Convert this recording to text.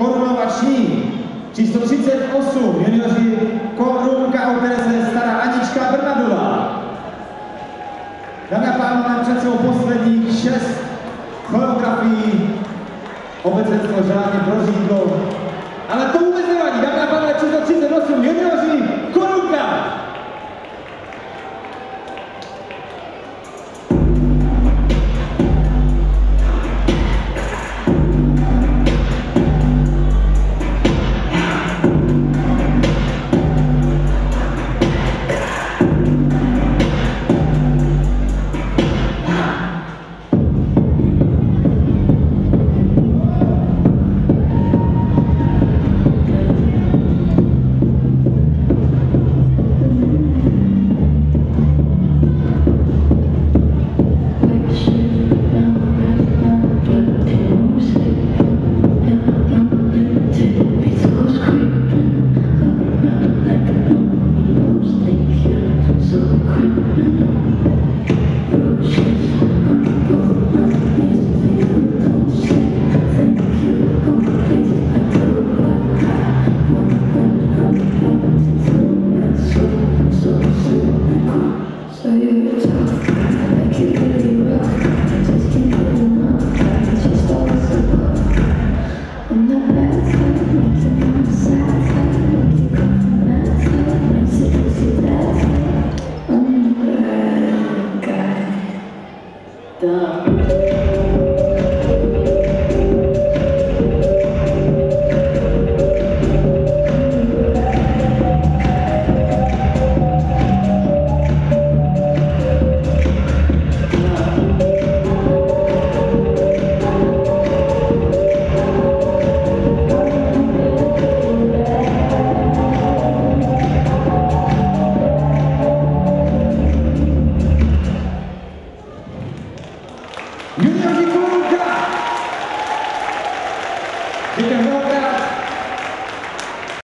korunovační. Číslo 38, junioři korunka, o které se stará Anička Bernadová. Dámy a pánové, mám před sebou posledních 6 choreografií. Obecenstvo žádně prořídlo. Ale to vůbec nevadí, dámy a pánové, číslo 38, junioři